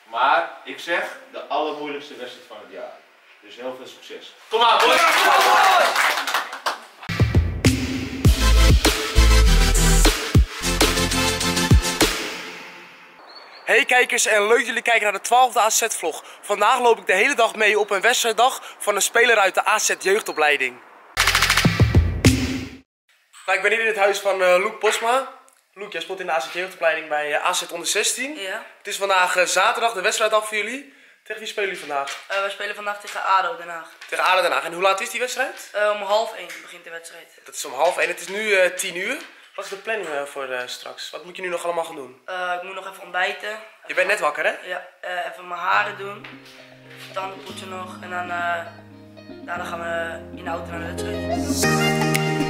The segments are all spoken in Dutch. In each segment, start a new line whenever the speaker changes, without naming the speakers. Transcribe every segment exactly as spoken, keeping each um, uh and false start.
Maar ik zeg de allermoeilijkste wedstrijd van het jaar. Dus heel veel succes. Kom maar, boys!
Hey kijkers en leuk dat jullie kijken naar de twaalfde A Z-vlog. Vandaag loop ik de hele dag mee op een wedstrijddag van een speler uit de A Z jeugdopleiding. Nou, ik ben hier in het huis van uh, Loek Posma. Loek, jij speelt in de A Z jeugdopleiding bij uh, A Z onder zestien.
Ja.
Het is vandaag uh, zaterdag, de wedstrijddag voor jullie. Tegen wie spelen jullie vandaag?
Uh, we spelen vandaag tegen A D O Den Haag.
Tegen A D O Den Haag. En hoe laat is die wedstrijd?
Uh, om half één begint de wedstrijd.
Dat is om half één. Het is nu uh, tien uur. Wat is de planning uh, voor uh, straks? Wat moet je nu nog allemaal gaan doen?
Uh, ik moet nog even ontbijten.
Je bent net wakker, hè?
Ja, uh, even mijn haren doen. Even tanden poetsen nog. En dan uh, daarna gaan we in de auto naar de wedstrijd.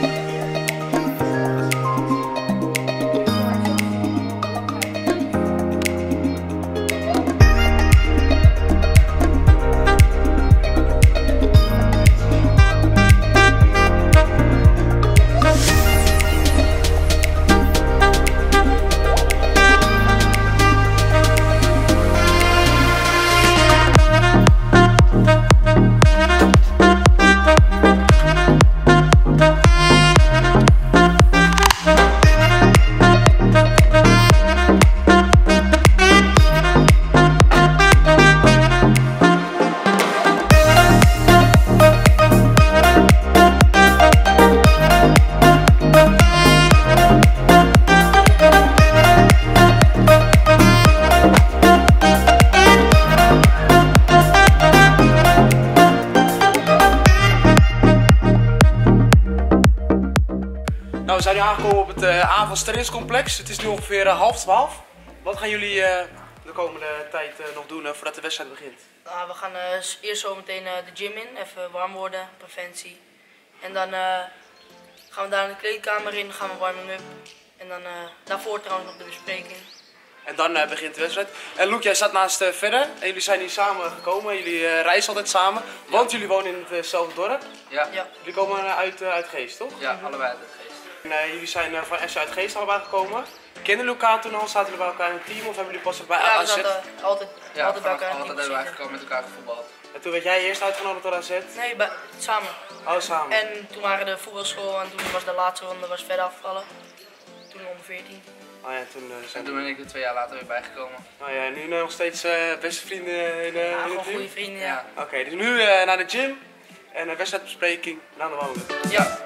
Nou, we zijn nu aangekomen op het uh, Avals trainingscomplex. Het is nu ongeveer uh, half twaalf. Wat gaan jullie uh, de komende tijd uh, nog doen uh, voordat de wedstrijd begint?
Uh, we gaan uh, eerst zo meteen uh, de gym in, even warm worden, preventie. En dan uh, gaan we daar in de kleedkamer in, gaan we warming up. En dan uh, daarvoor trouwens nog de bespreking.
En dan uh, begint de wedstrijd. En Loek, jij staat naast uh, Verder. En jullie zijn hier samen gekomen. Jullie uh, reizen altijd samen. Want jullie wonen in hetzelfde dorp.
Ja.
Ja.
Jullie komen uh, uit, uh, uit Geest, toch?
Ja, allebei uit Geest.
En, uh, jullie zijn uh, van F C uit Geest allebei gekomen. Kennen jullie elkaar toen al? Zaten jullie bij elkaar in een team of hebben jullie pas bij
Ja,
A
we
Z?
zaten altijd,
Ja,
altijd bij elkaar in
altijd
het team
hebben wij
gezeten.
gewoon met elkaar gevoetbald.
En toen werd jij eerst uitgenodigd door A Z?
Nee, bij, samen.
Oh, samen.
En toen waren de voetbalschool en toen was de laatste ronde was verder afgevallen. Toen onder veertien.
Oh ja, toen uh, zijn
En toen ben ik er twee jaar later weer bijgekomen.
Oh ja, nu uh, nog steeds uh, beste vrienden in, uh,
Ja,
in
gewoon
het team?
goede vrienden, ja.
Ja.
Oké, okay, dus nu uh, naar de gym en een wedstrijdbespreking naar de wonen.
Ja.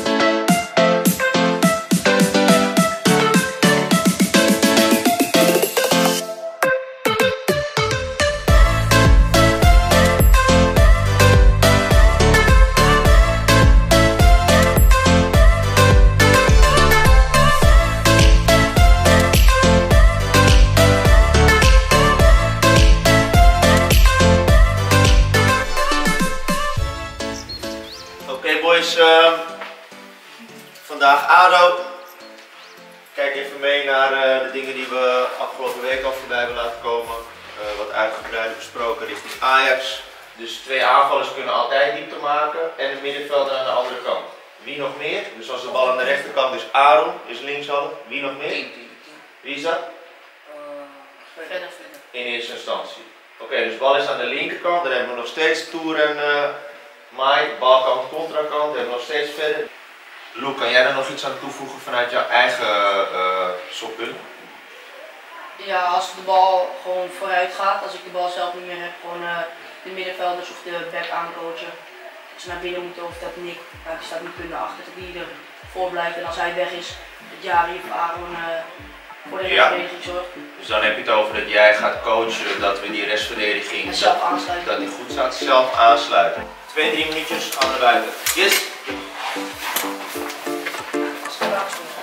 Oké boys, uh, vandaag A D O. Kijk even mee naar uh, de dingen die we afgelopen week al voorbij hebben laten komen. Uh, wat uitgebreider besproken richting Ajax. Dus twee aanvallers kunnen altijd diepte maken en het middenvelder aan de andere kant. Wie nog meer? Dus als de bal aan de rechterkant is, Aaron is linkshalve. Wie nog meer? Wie is dat?
Verder, verder.
In eerste instantie. Oké, okay, dus de bal is aan de linkerkant. Dan hebben we nog steeds Toer en uh, Mai. Balkant, contrakant. Dan hebben we nog steeds verder. Loek, kan jij er nog iets aan toevoegen vanuit jouw eigen uh, stoppunt?
Ja, als de bal gewoon vooruit gaat, als ik de bal zelf niet meer heb, gewoon uh, de middenvelders of de back aancoachen. Dat ze naar binnen moeten of dat Nick, uh, die staat nu punten achter, dat die ervoor blijft. En als hij weg is, dat Jari of Aaron uh, voor de
Ja.
restverdediging zorgt.
Dus dan heb je het over dat jij gaat coachen, dat we die restverdediging,
En zelf
dat,
aansluiten.
dat die goed staat, zelf aansluiten. Twee, drie minuutjes aan de buiten. Yes!
Als het eruit stond.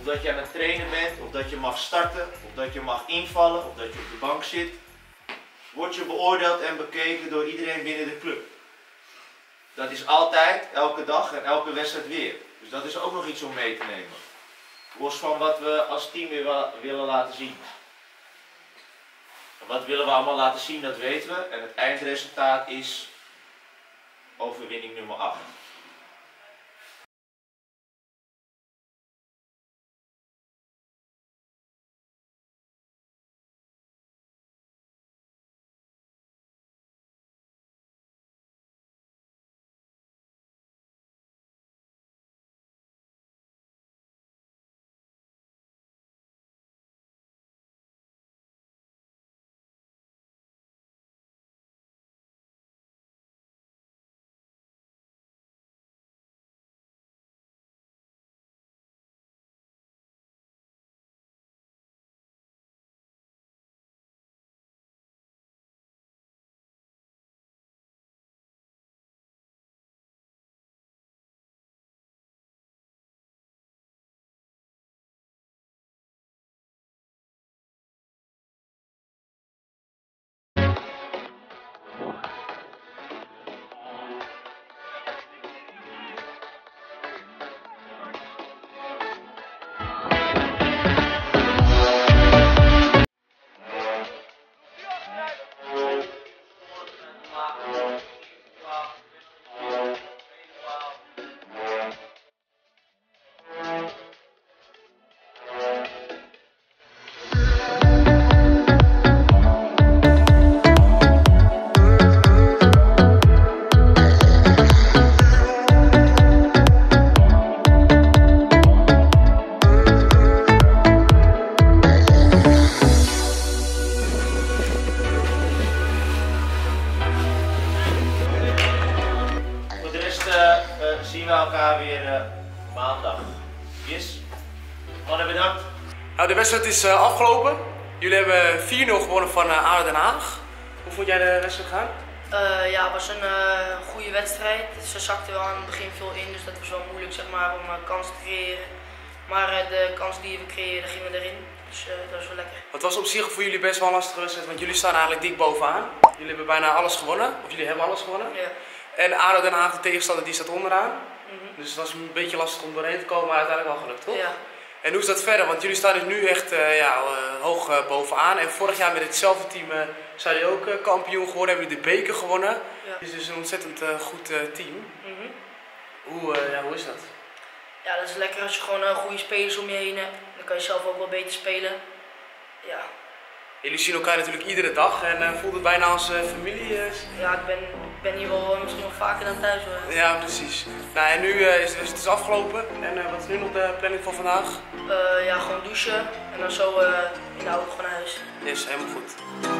of dat je aan het trainen bent, of dat je mag starten, of dat je mag invallen, of dat je op de bank zit, word je beoordeeld en bekeken door iedereen binnen de club. Dat is altijd, elke dag en elke wedstrijd weer. Dus dat is ook nog iets om mee te nemen. Los van wat we als team weer willen laten zien. Wat willen we allemaal laten zien, dat weten we. En het eindresultaat is overwinning nummer acht. Zien we elkaar weer uh, maandag. Yes. Mannen, bedankt.
Nou, de wedstrijd is uh, afgelopen. Jullie hebben vier nul gewonnen van uh, A D O Den Haag. Hoe vond jij de wedstrijd gaan?
Uh, ja, het was een uh, goede wedstrijd. Ze zakten wel aan het begin veel in, dus dat was wel moeilijk zeg maar, om uh, kansen te creëren. Maar uh, de kansen die we creëerden gingen erin, dus uh, dat was wel lekker.
Het was op zich voor jullie best wel een lastige wedstrijd, want jullie staan eigenlijk dik bovenaan. Jullie hebben bijna alles gewonnen, of jullie hebben alles gewonnen.
Ja.
En A D O Den Haag, de tegenstander, die staat onderaan.
Mm-hmm.
Dus het was een beetje lastig om doorheen te komen, maar uiteindelijk wel gelukt, toch?
Ja.
En hoe is dat verder? Want jullie staan dus nu echt uh, ja, uh, hoog uh, bovenaan. En vorig jaar met hetzelfde team uh, zijn jullie ook uh, kampioen geworden, hebben jullie de beker gewonnen.
Ja.
Het is dus een ontzettend uh, goed uh, team.
Mm-hmm.
Hoe, uh, ja, hoe is dat?
Ja, dat is lekker als je gewoon uh, goede spelers om je heen hebt. Dan kan je zelf ook wel beter spelen. Ja.
Jullie zien elkaar natuurlijk iedere dag en uh, voelt het bijna als uh, familie? Uh...
Ja, ik ben, ik ben hier wel uh, misschien wel vaker dan thuis hoor.
Ja, precies. Nou, en nu uh, is de wedstrijd dus afgelopen. En uh, wat is nu nog de planning voor vandaag?
Uh, ja, gewoon douchen en dan zo uh, in de auto gewoon naar huis.
Yes, helemaal goed.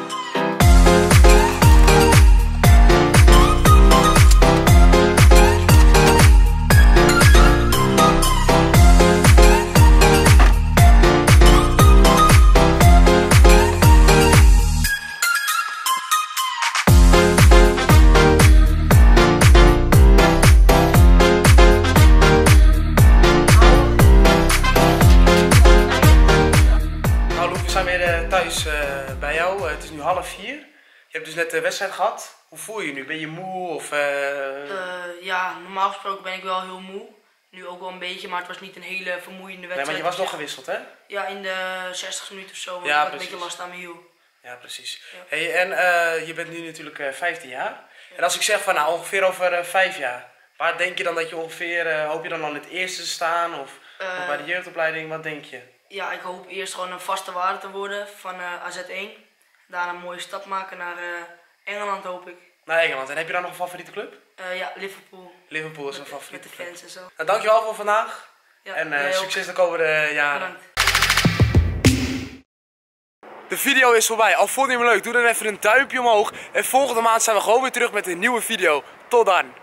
Thuis uh, bij jou, uh, het is nu half vier. Je hebt dus net de wedstrijd gehad. Hoe voel je je nu? Ben je moe? Of, uh...
Uh, ja, normaal gesproken ben ik wel heel moe. Nu ook wel een beetje, maar het was niet een hele vermoeiende wedstrijd.
Nee, maar je was nog gewisseld, hè?
Ja, in de zestigste minuut of zo.
Ja,
ik had een beetje last aan mijn hiel.
Ja, precies.
Ja.
Hey, en uh, je bent nu natuurlijk uh, vijftien jaar. Ja. En als ik zeg van nou ongeveer over uh, vijf jaar, waar denk je dan dat je ongeveer, uh, hoop je dan al in het eerste te staan? Of, uh, of bij de jeugdopleiding, wat denk je?
Ja, ik hoop eerst gewoon een vaste waarde te worden van uh, A Z één. Daarna een mooie stap maken naar uh, Engeland, hoop ik.
Naar Engeland. En heb je dan nog een favoriete club?
Uh, ja, Liverpool.
Liverpool is een
met,
favoriete
met de fans
club.
en zo.
Nou, dankjewel voor vandaag.
Ja,
en uh, succes de komende jaren.
Bedankt.
De video is voorbij. Al vond je hem leuk, doe dan even een duimpje omhoog. En volgende maand zijn we gewoon weer terug met een nieuwe video. Tot dan!